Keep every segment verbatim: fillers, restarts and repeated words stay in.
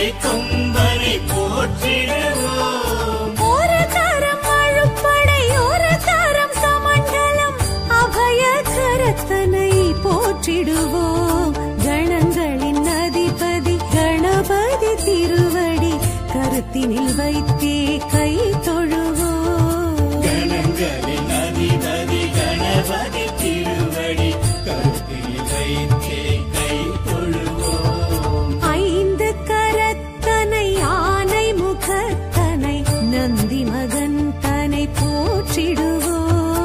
மலை கொம்பனை போற்றிடுவோம். ஒரு கரம் அழுப்படை ஒரு கரம் கமண்டலம் அபய கரத்தனை போற்றிடுவோம். கணங்களின் அதிபதி கணபதி திருவடி கருத்தினில் வைத்தே கை தொழுவோம். கணங்களின் அதிபதி கணபதி திருவடி கருத்தினில் வைத்தே கை தொழுவோம். ஐந்து கரத்தனை ஆனை முகத்தனை நந்தி மகன் தனை போற்றிடுவோம்.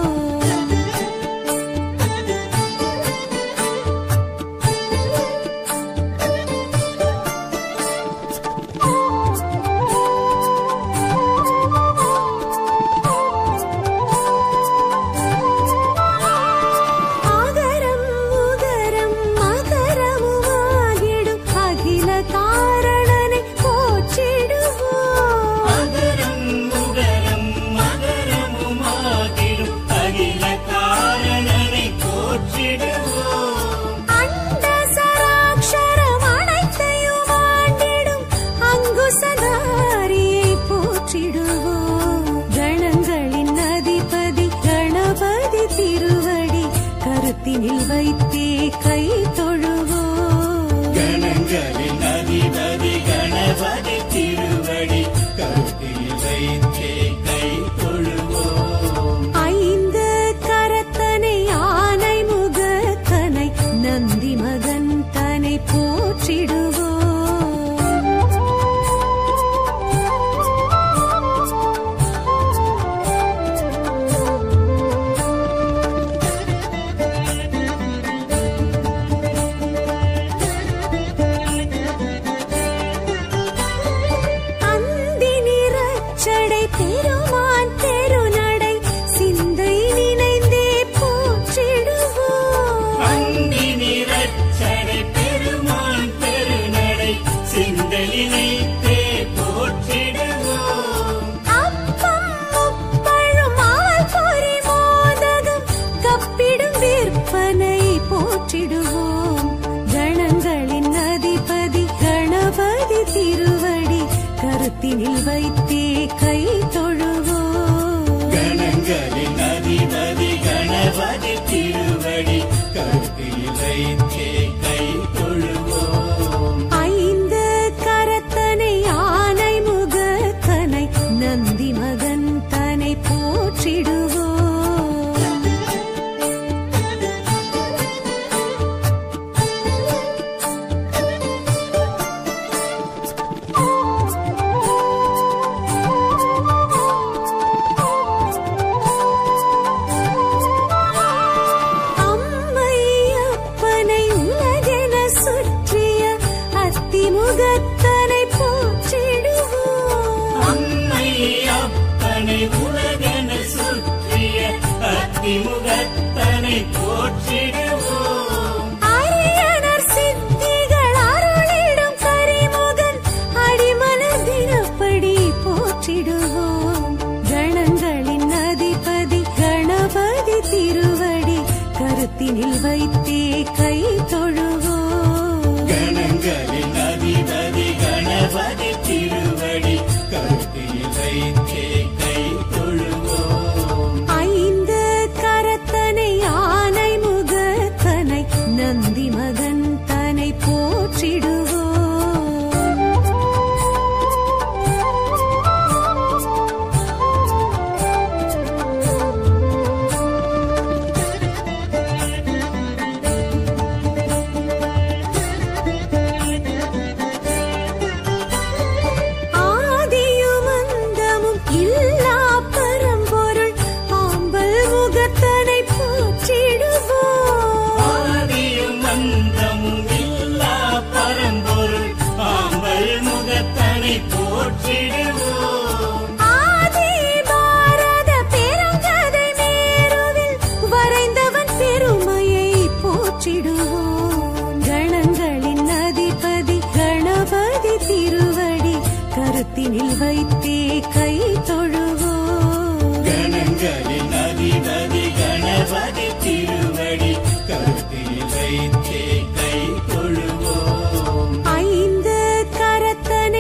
கருத்தினில் வைத்தே கை தொழுவோம். கணங்களின் அதிபதி கணபதி திருவடி கருத்தினில் வைத்தே கை தொழுவோம். ஐந்து கரத்தனை ஆனை முகத்தனை நந்தி மகன் தனை போற்றிடுவோம். பெருமான் பெருநடை சிந்தை நினைந்தே போற்றிடுவோம். அந்தி நிறச்சடை பெருமான் பெருநடை சிந்தை நினைந்தே போற்றிடுவோம். அப்பம் முப்பழும் அவல் பொரி மோதகம் கப்பிடும் விற்பனை போற்றிடுவோம். கணங்களின் அதிபதி கணபதி திருவடி கருத்தினில் வைத்தே கை தொழுவோம். கணங்களின் அதிபதி கணபதி திருவடி கருத்தினில் வைத்தே கை தொழுவோம். ஐந்து கரத்தனை ஆனை முகத்தனை நந்தி மகன் தனை போற்றிடுவோம். முகத்தனை போற்றிடுவோம். அம்மை அப்பனை உலகென சுற்றிய அத்திமுகத்தனை போற்றிடுவோம். அரியனர் சித்திகள் அருளிடும் கரிமுகன் அடிமலர் தினப்படி போற்றிடுவோம். கணங்களின் அதிபதி கணபதி திருவடி கருத்தினில் வைத்தே கை தொழுவோம். கணங்களின் அதிபதி கணபதி திருவடி கருத்தினில் வைத்தே கை தொழுவோம். ஐந்து கரத்தனை ஆனை முகத்தனை நந்தி மகன் தனை போற்றிடுவோம். கருத்தினில் வைத்தே கை தொழுவோம். கணங்களின் அதிபதி கணபதி திருவடி கருத்தினில் வைத்தே கை தொழுவோம். ஐந்து கரத்தனை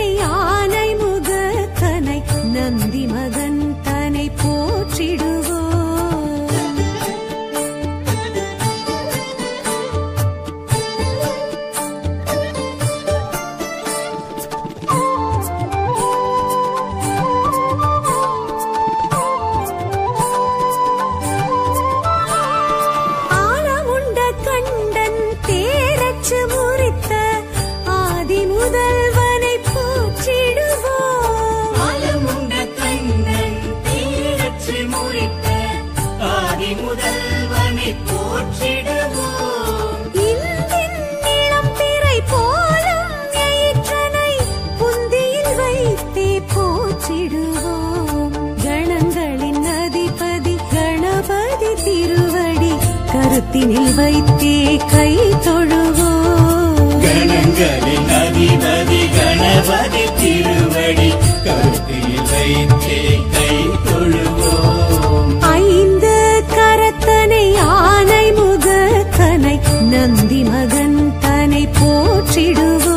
கருத்தினில் வைத்தே கை தொழுவோம். கணங்களின் அதிபதி கணபதி திருவடி கருத்தில் வைத்தே கை தொழுவோம். ஐந்து கரத்தனை ஆனை முகத்தனை நந்தி மகன் தனை போற்றிடுவோம்.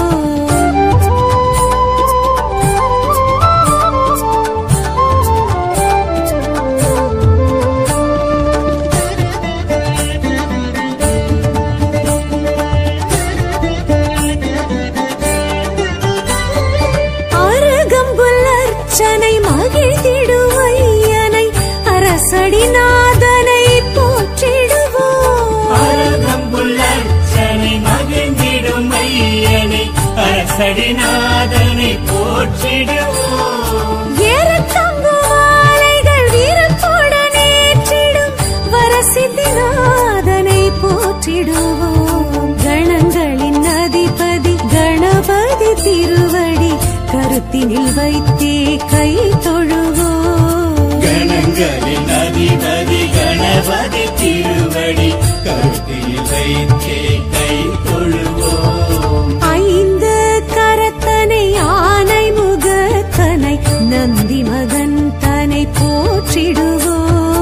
அருகம்புல்லர்ச்சனை மகிழ்ந்திடுவையனை அரசடிநாதனை போற்றிடுவோம். அருகம்புல்லர்ச்சனை மகிழ்ந்திடும் ஐயனை அரசடிநாதனை போற்றிடுவோம். ஏறத்தங்கு மாலைகள் வீரத்துடன் ஏற்றிடும் வரசித்திநாதனை போற்றிடுவோம். கணங்களின் அதிபதி கணபதி திருவடி கருத்தினில் வைத்தே கை தொழுவோம். கணங்களின் அதிபதி கணபதி திருவடி கருத்தில் வைத்தே கை தொழுவோம். ஐந்து கரத்தனை ஆனை முகத்தனை நந்தி மகன் தனை போற்றிடுவோம்.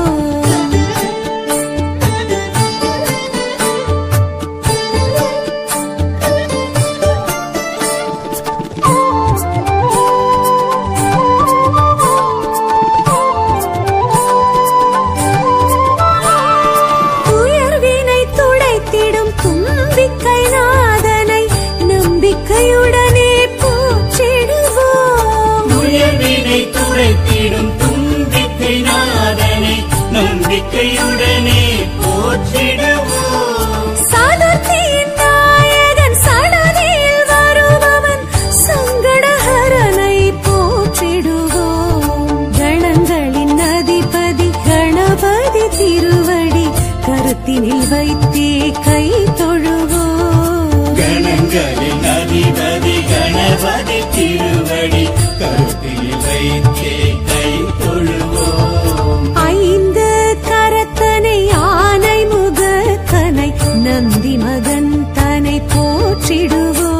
துயர்வினை துடைத்திடும் தும்பிக்கை நாதனை நம்பிக்கையுடனே போற்றிடுவோம். துயர்வினை துடைத்திடும் தும்பிக்கை நாதனை நம்பிக்கையுடனே போற்றிடுவோம். சதுர்த்தியின் நாயகன் சடதியில் வருபவன் சங்கடஹரனை போற்றிடுவோம். கணங்களின் அதிபதி கணபதி திருவடி கருத்தினில் வைத்தே கை தொழுவோம். கணங்களின் அதிபதி கணபதி திருவடி கருத்தில் வைத்தே கை தொழுவோம். ஐந்து கரத்தனை ஆனை முகத்தனை நந்தி மகன் தனை போற்றிடுவோம்.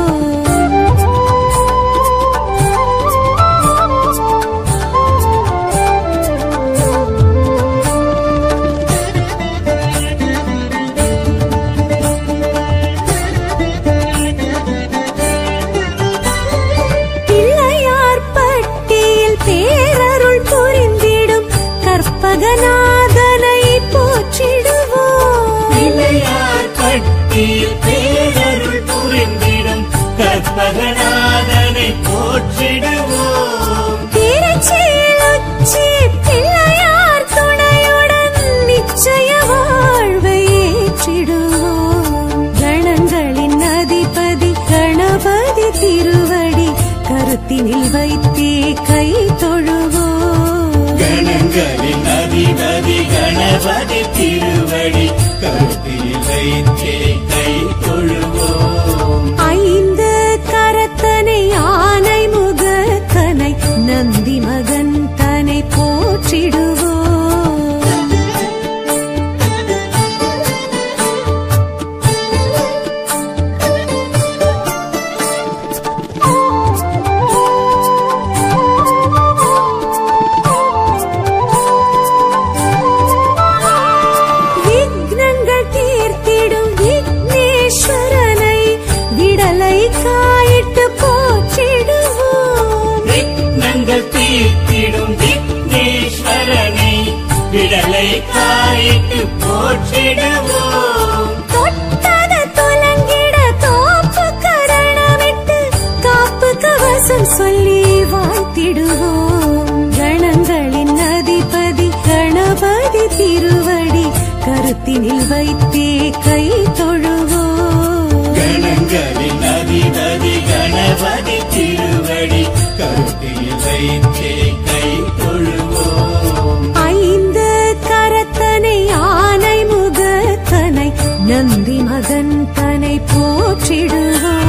பிள்ளையார் பட்டியில் பேரருள் புரிந்திடும் கற்பகநாதனை போற்றிடுவோம். பிள்ளையார் பட்டியில் பேரருள் புரிந்திடும் கற்பகநாதனை போற்றிடுவோம். திருச்சியில் உச்சி பிள்ளையார் துணையுடன் நிச்சய வாழ்வை ஏற்றிடுவோம். கணங்களின் அதிபதி கணபதி திருவடி கருத்தினில் வைத்தே கை தொழுவோம். கணங்களின் அதிபதி கணபதி திருவடி கருத்தில் வைத்தே கை தொழுவோம். ஐந்து கரத்தனை ஆனை முகத்தனை நந்தி மகன் தனை போற்றிடுவோம். விக்னங்கள் தீர்த்திடும் விக்னேஸ்வரனை விடலை காயிட்டு போற்றிடுவோம். விக்னங்கள் தீர்த்திடும் விக்னேஸ்வரனை விடலை காயிட்டு போற்றிடுவோம். தொட்டத துலங்கிட தோப்பு கரணமிட்டு காப்பு கவசம் சொல்லி வாழ்த்திடுவோம். கணங்களின் அதிபதி கணபதி திருவடி கருத்தினில் வைத்தே கை தொழுவோம். கணங்களின் அதிபதி கணபதி திருவடி கருத்தில் வைத்தே கை தொழுவோம். ஐந்து கரத்தனை ஆனை முகத்தனை நந்தி மகன் தனை போற்றிடுவோம்.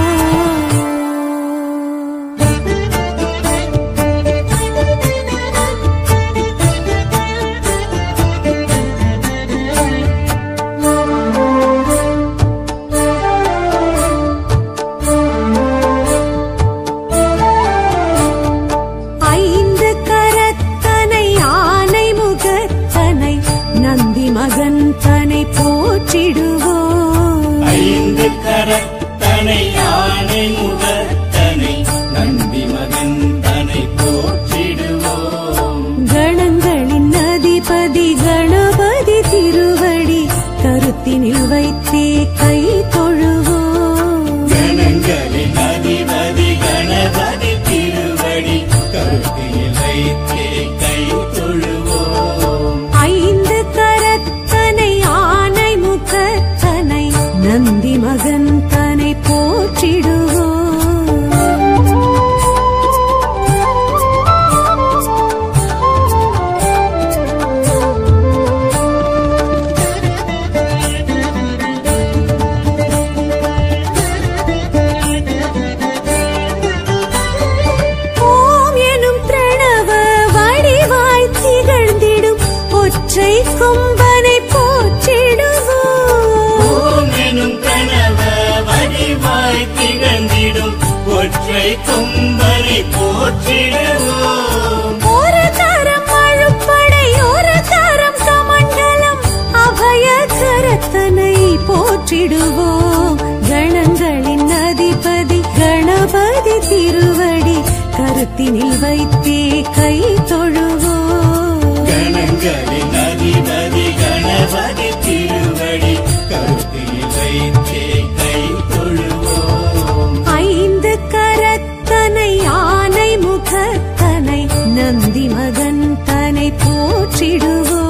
கொம்பனை போற்றிடுவோம். ஓமெனும் கணவ வடிவாய் திகழ்ந்திடும் ஒற்றை கொம்பனை போற்றிடுவோம். ஒரு கரம் அழுப்படை ஒரு கரம் கமண்டலம் அபய கரத்தனை போற்றிடுவோம். கணங்களின் அதிபதி கணபதி திருவடி கருத்தினில் வைத்தே கை தொழுவோம். கணங்களின் அதிபதி கணபதி திருவடி கருத்தினில் வைத்தே கை தொழுவோம். ஐந்து கரத்தனை ஆனை முகத்தனை நந்தி மகன் தனை போற்றிடுவோம்.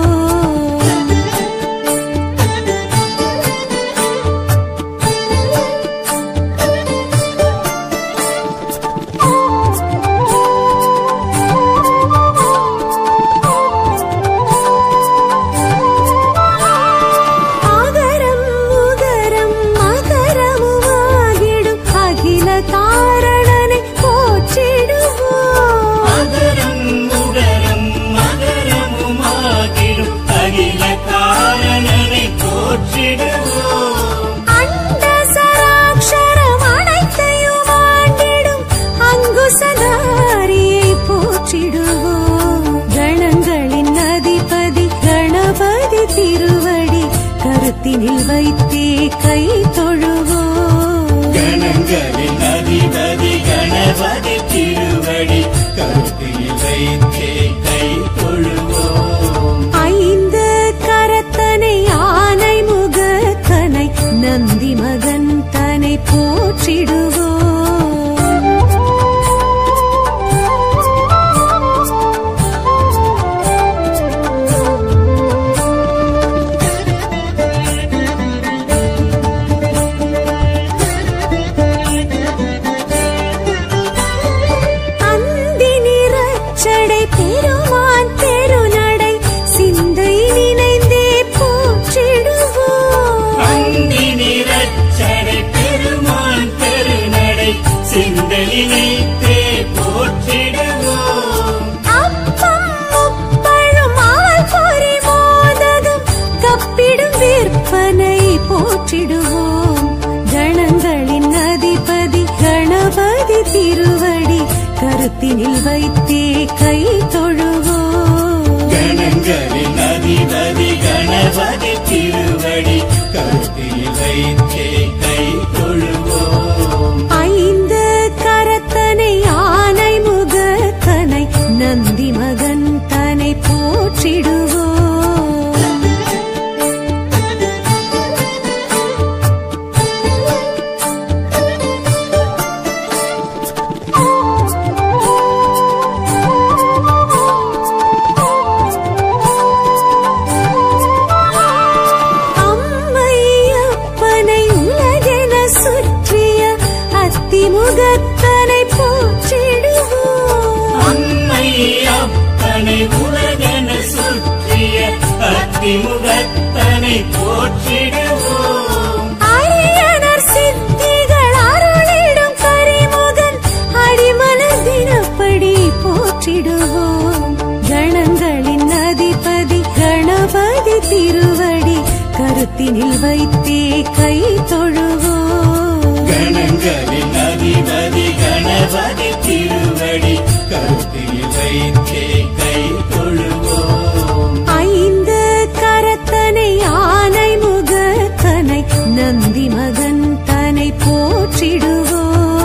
கருத்தினில் வைத்தே கை தொழுவோம். கணங்களின் அதிபதி கணபதி திருவடி கருத்தினில் வைத்தே கை தொழுவோம். ஐந்து கரத்தனை ஆனை முகத்தனை நந்தி மகன் தனை போற்றிடுவோம். கணங்களின் அதிபதி கணபதி திருவடி கருத்தினில் வைத்தே கை தொழுவோம். கணங்களின் அதிபதி கணபதி திருவடி கருத்தினில் வைத்தே கை தொழுவோம். ஐந்து கரத்தனை ஆனை முகத்தனை நந்தி மகன் தனை போற்றிடுவோம். முகத்தனை போற்றிடுவோம். அன்னை அப்பனை உலகென சுற்றிய அத்திமுகத்தனை போற்றிடுவோம். அரியனர் சித்திகள் அருளிடும் கரிமுகன் அடிமலர் தினப்படி போற்றிடுவோம். கணங்களின் அதிபதி கணபதி திருவடி கருத்தினில் வைத்தே கை தொழுவோம். கணங்களின் அதிபதி கணபதி திருவடி கருத்தினில் வைத்தே கை தொழுவோம். ஐந்து கரத்தனை ஆனை முகத்தனை நந்தி மகன் தனை போற்றிடுவோம்.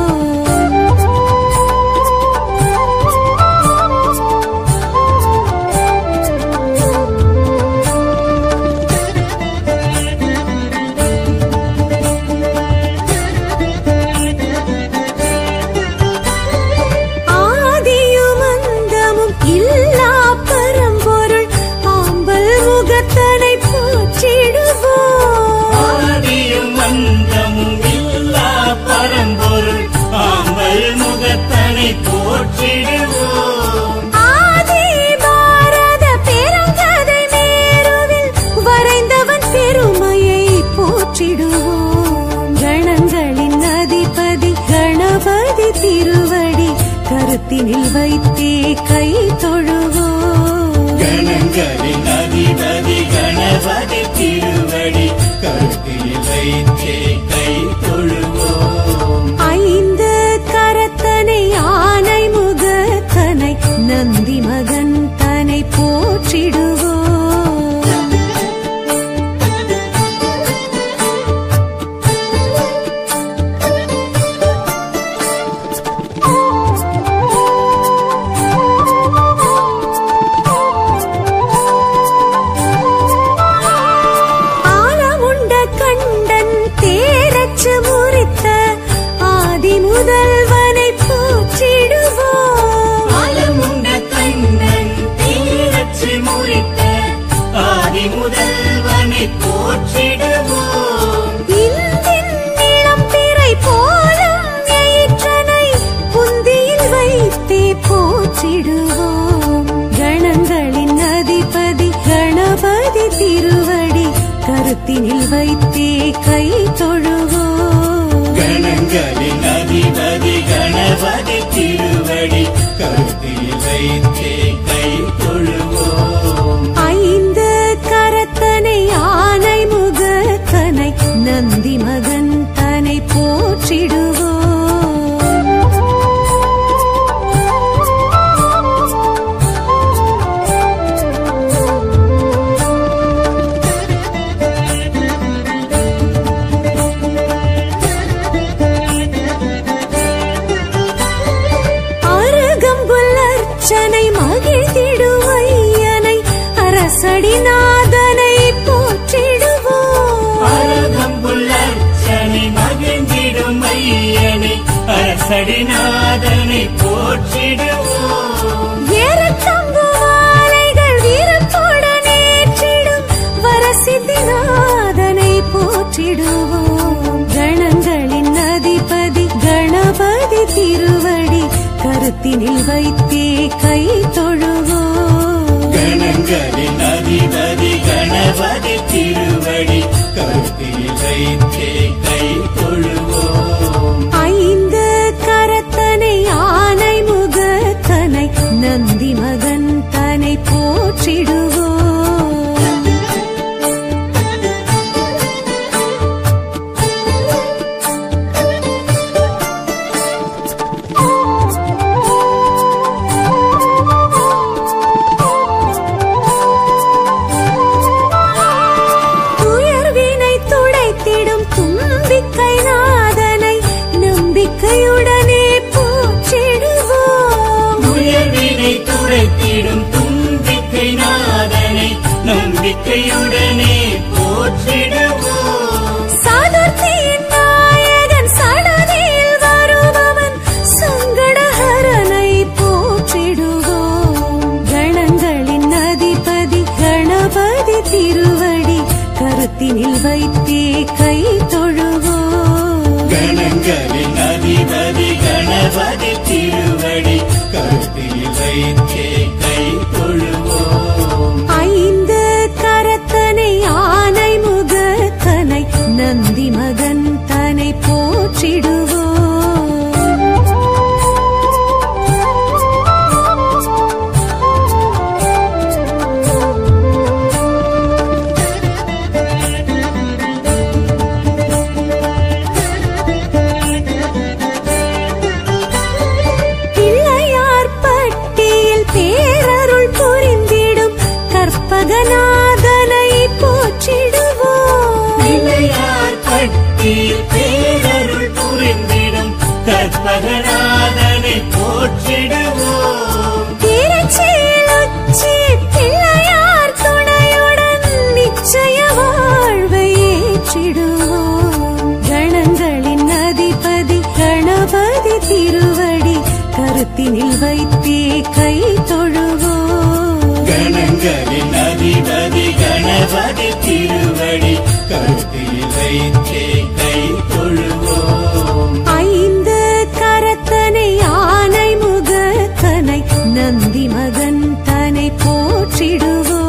போற்றிடுவோம். ஆதி பாரத பெருங்கதை மேருவில் வரைந்தவன் பெருமையை போற்றிடுவோம். கணங்களின் அதிபதி கணபதி திருவடி கருத்தினில் வைத்தே கை தொழுவோம். கணங்களின் அதிபதி கணபதி திருவடி கருத்தில் வைத்தே கை தொழுவோம். ஐந்து கரத்தனை ஆனை முகத்தனை நந்தி மகன் தனை போற்றிடுவோம். முதல்வனை போற்றிடுவோம். ஆலமுண்ட கண்ணன் தேரச்சு முறித்த ஆதி முதல்வனை போற்றிடுவோம். இந்தின் இளம் பிறை போலும் எயிற்றனை புந்தியில் வைத்தே போற்றிடுவோம். கணங்களின் அதிபதி கணபதி திருவடி கருத்தினில் வைத்தே கை தொழுவோம். கணங்களின் அதிபதி கணபதி திருவடி கருத்தில் வைத்தே கை தொழுவோம். ஐந்து கரத்தனை ஆனை முகத்தனை நந்தி மகன் தனை போற்றிடுவோம். அருகம்புல்லர்ச்சனை மகிழ்ந்திடுவையனை அரசடிநாதனை போற்றிடுவோம். அருகம்புல்லர்ச்சனை மகிழ்ந்திடும் ஐயனை அரசடிநாதனை போற்றிடுவோம். ஏறத்தம்பு மாலைகள் வீரத்துடன் ஏற்றிடும் வரசித்திநாதனை போற்றிடுவோம். கணங்களின் அதிபதி கணபதி திருவடி கருத்தினில் வைத்தே கை தொழுவோம். கணங்களின் அதிபதி கணபதி திருவடி கருத்தில் வைத்தே கை தொழுவோம். ஐந்து கரத்தனை ஆனை முகத்தனை நந்தி மகன் தனை போற்றிடுவோம். துயர்வினை துடைத்திடும் தும்பிக்கை நாதனை நம்பிக்கையுடனே போற்றிடுவோம். உயர்வினை துடைத்திடும் தும்பிக்கை நாதனை நம்பிக்கையுடனே போற்றிடுவோம். சாதுர்த்தியின் நாயகன் சடதியில் வருபவன் சங்கடஹரனை போற்றிடுவோம். கணங்களின் அதிபதி கணபதி திருவடி கருத்தினில் வைத்தே கை தொழுவோம். கணங்களின் அதிபதி கணபதி திருவடி கருத்தில் வைத்தே கை தொழுவோம். ஐந்து கரத்தனை ஆனை முகத்தனை நந்தி மகன் தனை போற்றிடுவோம். பிள்ளையார் பட்டியில் பேரருள் புரிந்திடும் கற்பகநாதனை போற்றிடுவோம். பிள்ளையார் பட்டியில் பேரருள் புரிந்திடும் கற்பகநாதனை போற்றிடுவோம். திருச்சியில் உச்சி பிள்ளையார் துணையுடன் நிச்சய வாழ்வை ஏற்றிடுவோம். கணங்களின் அதிபதி கணபதி திருவடி கருத்தினில் வைத்தே கை தொழுவோம். கணங்களின் அதிபதி கணபதி திருவடி கருத்தில் வைத்தே கை தொழுவோம். ஐந்து கரத்தனை ஆனை முகத்தனை நந்தி மகன் தனை போற்றிடுவோம்.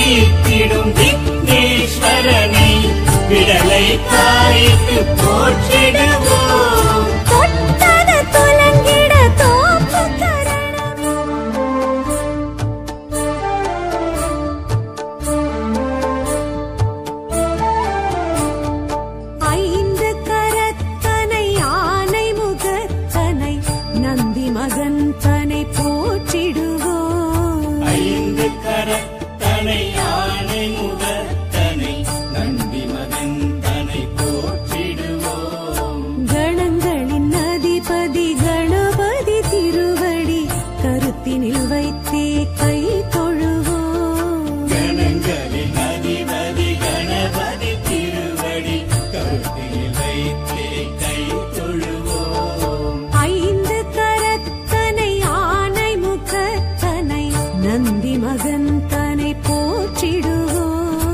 தீர்த்திடும் விக்னேஸ்வரனை விடலை தாய்க்கு போற்றிடுவோம். தொட்டது துலங்கிட தோப்பு கரணம். ஐந்து கரத்தனை ஆனை முகத்தனை நந்தி மகன் தனை போற்றிடுவோம். ஐந்து கரத்தனை ஆனை முகத்தனை நந்தி மகன் தனை போற்றிடுவோம். கணங்களின் அதிபதி கணபதி திருவடி கருத்தினில் வைத்தே கை தொழுவோம். கணங்களின் அதிபதி கணபதி திருவடி கருத்தில் வைத்தே கை தொழுவோம். ஐந்து கரத்தனை ஆனை முகத்தனை நந்தி மகன் தனை போற்றிடுவோம்.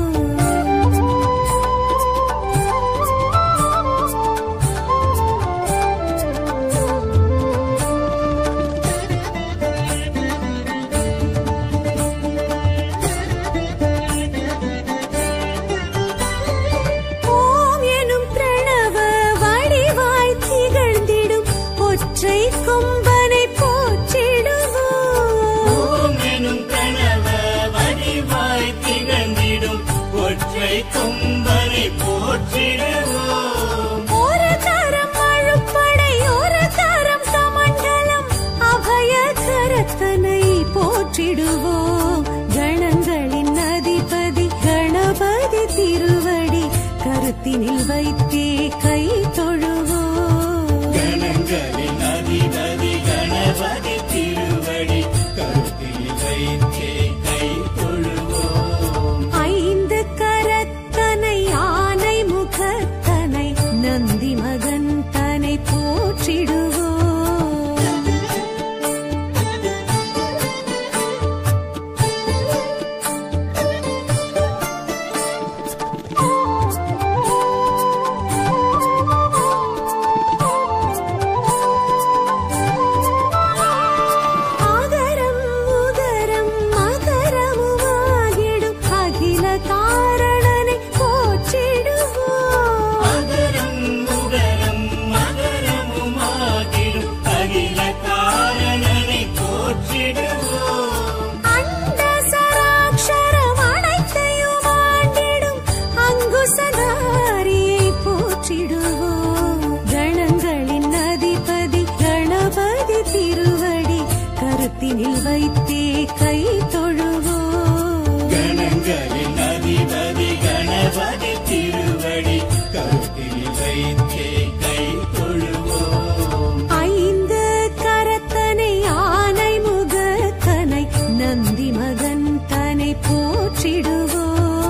ஓம் எனும் பிரணவ வடிவாய் திகழ்ந்திடும் ஒற்றை கொம்பனை போற்றிடுவோம். ஓம் எனும் கணவ வடிவாய் திகழ்ந்திடும் ஒற்றை கொம்பனை போற்றிடுவோம். ஒரு கரம் அழுப்படை ஒரு கரம் கமண்டலம் அபய கரத்தனை போற்றிடுவோம். கணங்களின் அதிபதி கணபதி திருவடி கருத்தினில் வைத்தே கை தொழுவோம். கணங்களின் அதிபதி கணபதி திருவடி கருத்தில் வைத்தே கை தொழுவோம். ஐந்து கரத்தனை ஆனை முகத்தனை நந்தி மகன் தனை போற்றிடுவோம். ஆகரம் உகரம் மகரமுமாகிடும் அகில காரணனை போற்றிடுவோம். அகரம் உகரம் மகரமுமாகிடும் அகில காரணனை போற்றிடுவோம். அண்ட சராட்சரம் அனைத்தையும் ஆண்டிடும் அங்குசதாரியை போற்றிடுவோம். கணங்களின் அதிபதி கணபதி திருவடி கருத்தினில் வைத்தே கை தொழுவோம். கணங்களின் அதிபதி கணபதி திருவடி கருத்தில் வைத்தே கை தொழுவோம். ஐந்து கரத்தனை ஆனை முகத்தனை நந்தி மகன் தனை போற்றிடுவோம்.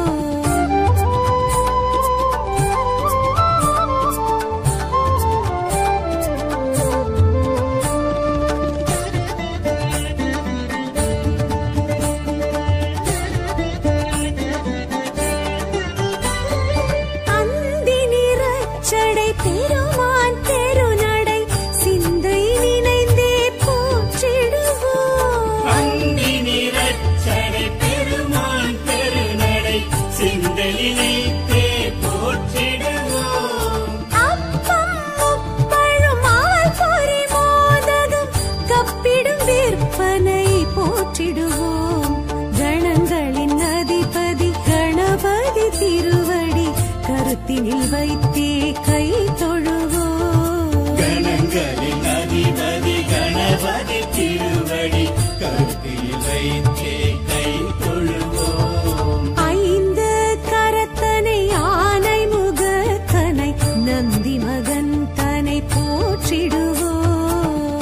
அந்தி நிறச்சடை பெருமான் பெருநடை சிந்தை நினைந்தே போற்றிடுவோம். அந்தி நிறச்சடை பெருமான் பெருநடை சிந்தலினைத்தே போற்றிடுவோம். அப்பம் முப்பழும் ஆள் பொறி மோதகம் கப்பிடும் விற்பனை போற்றிடுவோம். கணங்களின் அதிபதி கணபதி திருவடி கருத்தினில் வைத்தே கை தொழுவோம். கணங்களின் அதிபதி கணபதி திருவடி கருத்தில் வைத்தே கை தொழுவோம். ஐந்து கரத்தனை ஆனை முகத்தனை நந்தி மகன் தனை போற்றிடுவோம்.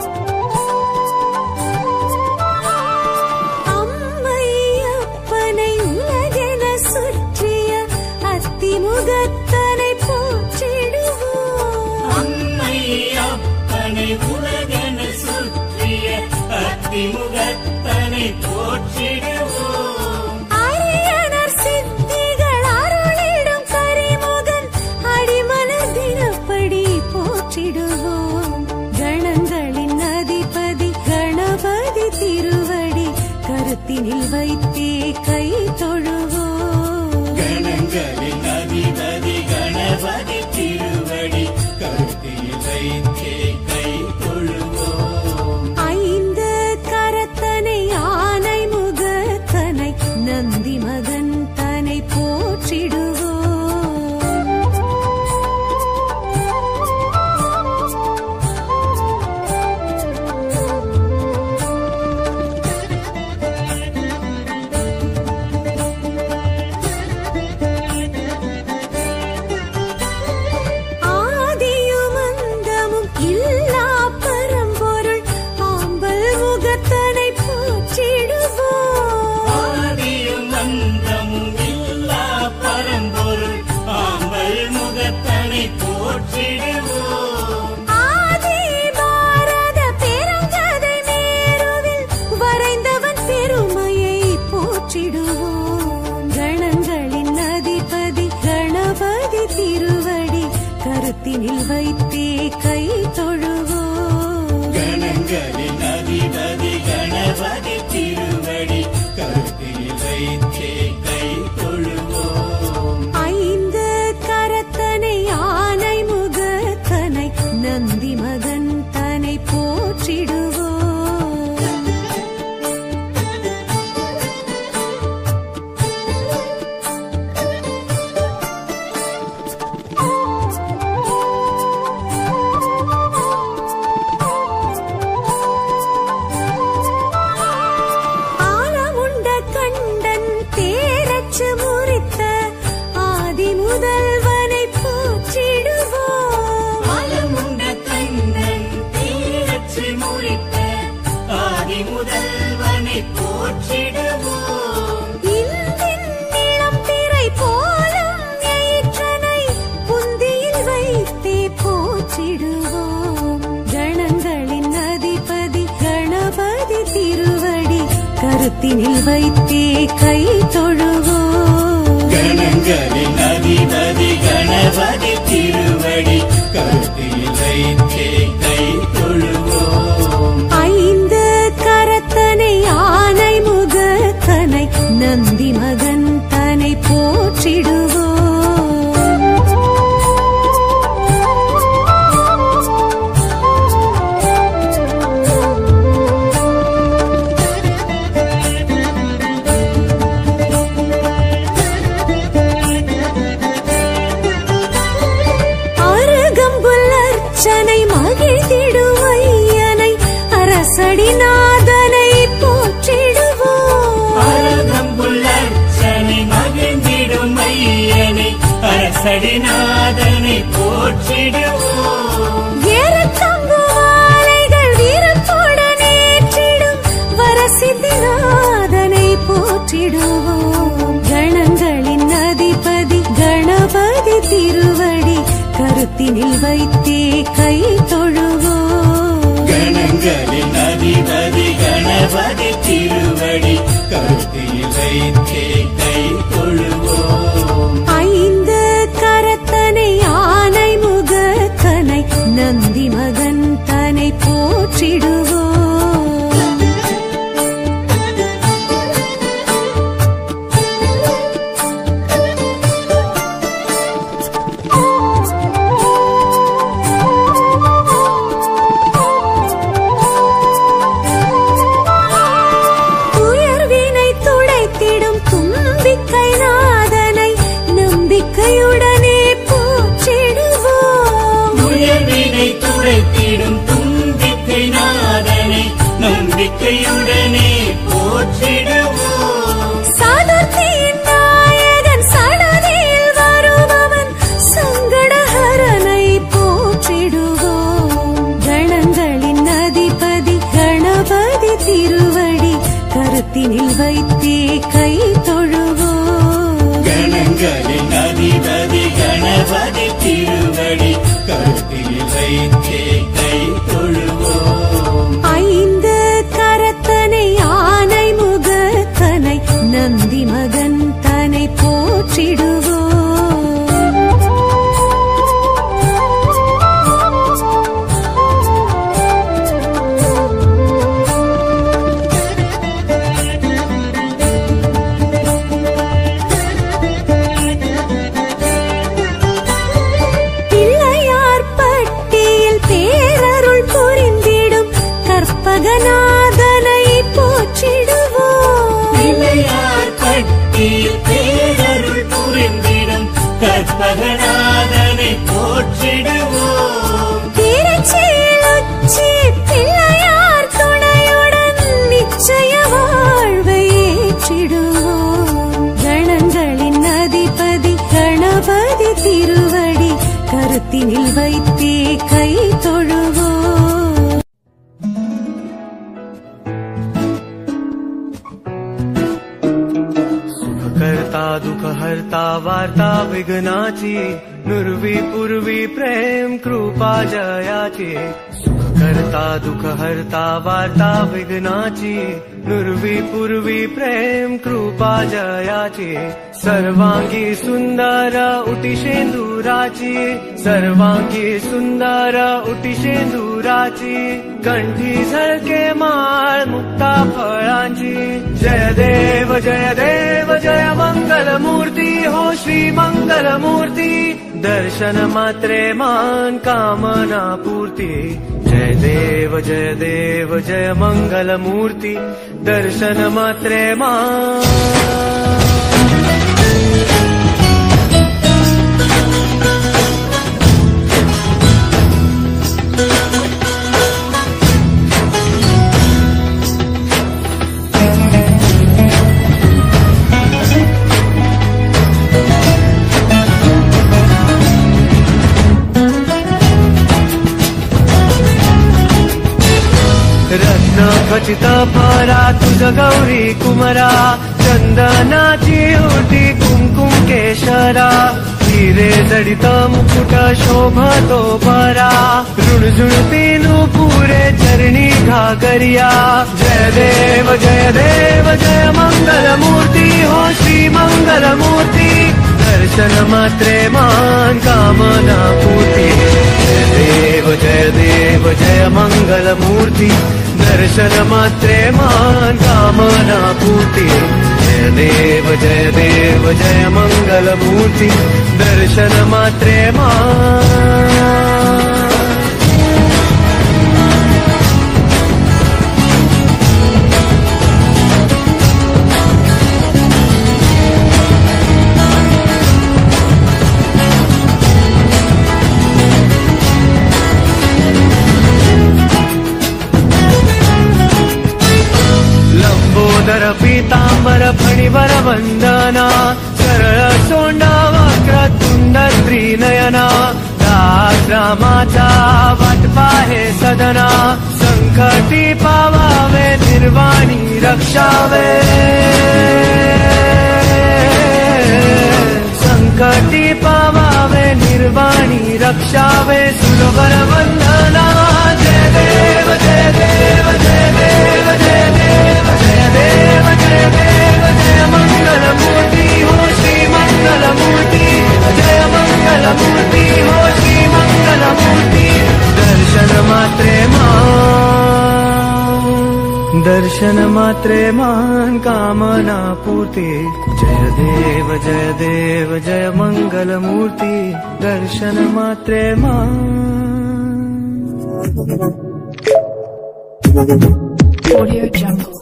அம்மையப்பனை மகன் தன்னை போற்றிடுவோம். கணங்களின் அதிபதி கணபதி திருவடி கருத்தினில் வைத்தே கை தொழுவோம். கணங்களின் அதிபதி கணபதி திருவடி கருத்தினில் வைத்தே கை தொழுவோம். ஐந்து கரத்தனை ஆனை முகத்தனை நந்தி மகன் தன்னை போற்றிடுவோம். கணங்களின் அதிபதி கணபதி திருவடி கருத்தினில் வைத்தே கை தொழுவோம். கணங்களின் அதிபதி கணபதி திருவடி கருத்தினில் வைத்தே கை தொழுவோம். ஐந்து கரத்தனை ஆனை முகத்தனை நந்தி மகன் தன்னை போற்றிடுவோம். மகிழ்ந்திடுவையனை அரசடிநாதனை போற்றிடுவோம். அரகம்புல்லர்ச்சனை மகிழ்ந்திடும் ஐயனை அரசடிநாதனை போற்றிடுவோம். ஏறத்தம்பு மாலைகள் வீரத்துடன் ஏற்றிடும் வரசித்திநாதனை போற்றிடுவோம். கணங்களின் அதிபதி கணபதி திருவடி கருத்தினில் வைத்தே கை தொழுவோம். கணங்களின் அதிபதி கணபதி திருவடி கருத்தினில் வைத்தே கை தொழுவோம். ஐந்து கரத்தனை ஆனை முகத்தனை நந்தி மகன் தன்னை போற்றிடுவோம். நம்பிக்கையுடனே போற்றிடுவோம். உயர்வினை துடைத்திடும் தும்பிக்கை நாதனை நம்பிக்கையுடனே போற்றிடுவோம். சாதுர்த்தியின் நாயகன் சடதியில் வருபவன் சங்கடஹரனை போற்றிடுவோம். கணங்களின் அதிபதி கணபதி திருவடி கருத்தினில் வைத்தே கை தொழுவோம். கணங்களின் அதிபதி கணபதி திருவடி கருத்தினில் வைத்தே கை தொழுவோம். ஐந்து கரத்தனை ஆனை முகத்தனை நந்தி மகன் தன்னை போற்றிடுவோம். கற்பகநாதனை போற்றிடுவோம். பிள்ளையார் பட்டியில் வாழ்வில் பேரருள் புரிந்திடும் கற்பகநாதனை போற்றிடுவோம். திருச்சியில் உச்சி பிள்ளையார் துணையுடன் நிச்சய வாழ்வை ஏற்றிடுவோம். கணங்களின் அதிபதி கணபதி திருவடி கருத்தினில் வைத்தே கை தொழுவோம். करता दुख हरता वार्ता विघ्नाची नुरवी पूर्वी प्रेम कृपा जयाची. सुख करता दुख हरता वार्ता विघ्नाची नुरवी पूर्वी प्रेम कृपा जयाची. सर्वांगी सुंदर उटी शेंदुराची सर्वांगी सुंदर उटी शेंदुराची. कंठी झळके माळ मुक्ता फळांची. जय देव जय देव जय मंगल मूर्ती हो श्री मंगल मूर्ती. दर्शन मात्रे मान कामना पूर्ती. जय देव जय देव जय मंगल मूर्ती. दर्शन मात्रे मान. रत्न खचित परा तुझ गौरी कुमरा. चंदनाची ओटी कुंकुम केशरा. हिरे जडित मुकुट शोभतो परा. ऋणझुणती नुपुरे चरणी घागरिया. जय देव जय देव जय मंगल मूर्ती हो श्री मंगल मूर्ती. दर्शन मात्रे मान कामना पूर्ती. जय देव जय देव जय मंगल मूर्ती. दर्शन मात्रे मान कामना पूर्ती. जय देव जय देव जय मंगल मूर्ती. दर्शन मात्रे मान. लंबोदर पीतांबर फणिवर वंदना. सरळ सोंडा वक्र तुंड त्रिनयना. दास रामाचा वाट पाहे सदना. संकटी पावावे निर्वाणी रक्षावे. संकटी पावावे निर्वाणी रक्षावे. सुरवर वंदना. जय देव जय देव जय देव जय देव जय देव जय देव जय मंगल मूर्ती हो श्री मंगल मूर्ती. जय मंगल मूर्ती हो श्री मंगल मूर्ती. दर्शन मात्रे मान. दर्शन मात्रे मान कामना पूर्ती. जय देव जय देव जय मंगल मूर्ती. दर्शन मात्रे मान. Audio Jungle.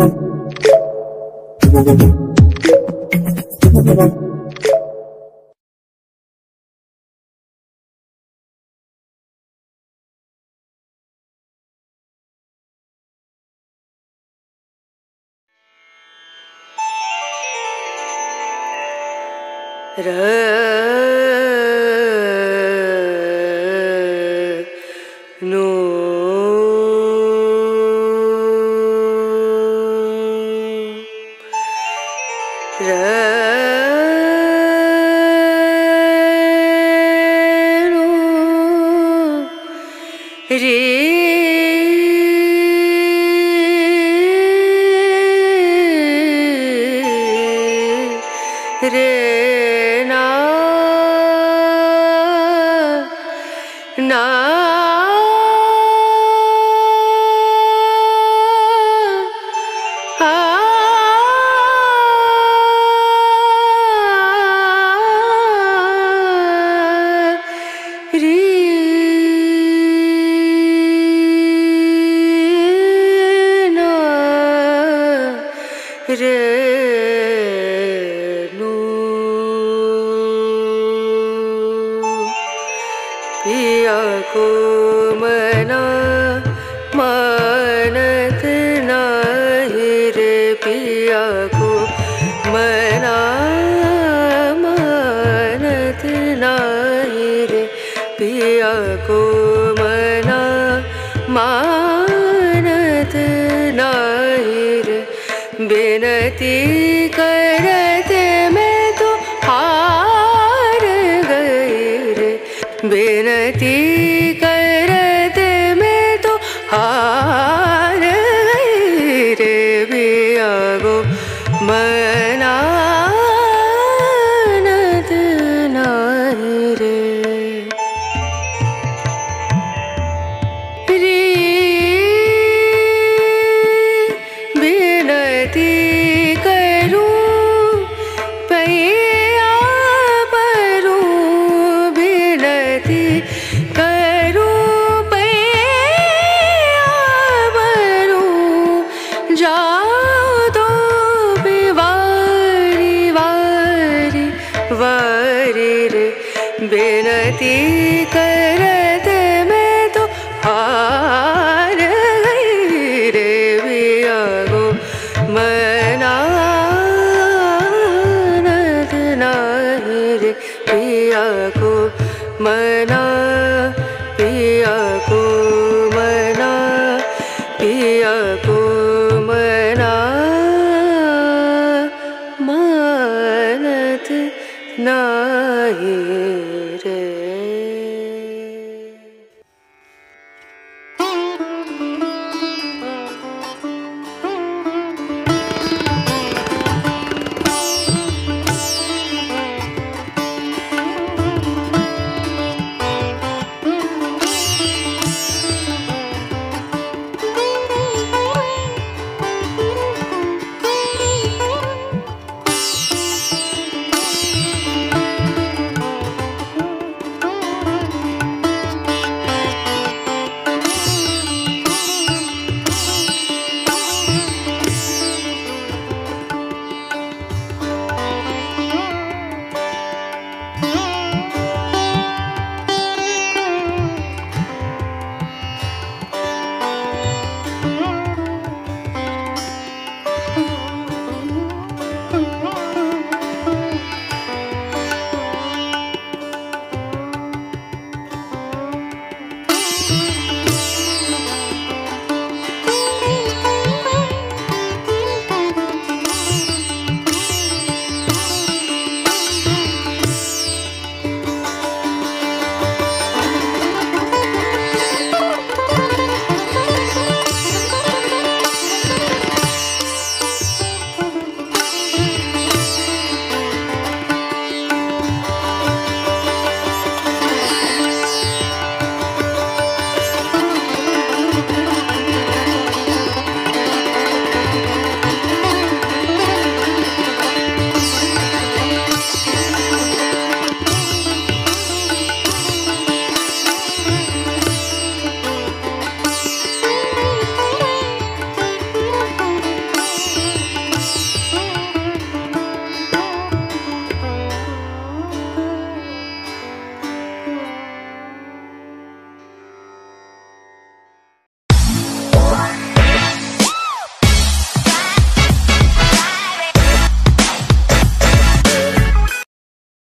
No. रे ना ना आ रे ना रे पिया को मना मानत नाही रे पिया को मना मानत नाही रे पिया को मना मानत नाही रे बिनती करते मैं तो हार गई रे बिनती करते मैं तो हार गई रे पिया को मनानत नाही रे रे बिनती करूं पैया परूं बिनती करूं पैया परूं जाओ तो बिवारी वारी वारी रे बिनती करते मैं तो हार गई रे पिया को मनानत नाही रे पिया को मना पिया को मना पिया को मना मानत नाही रे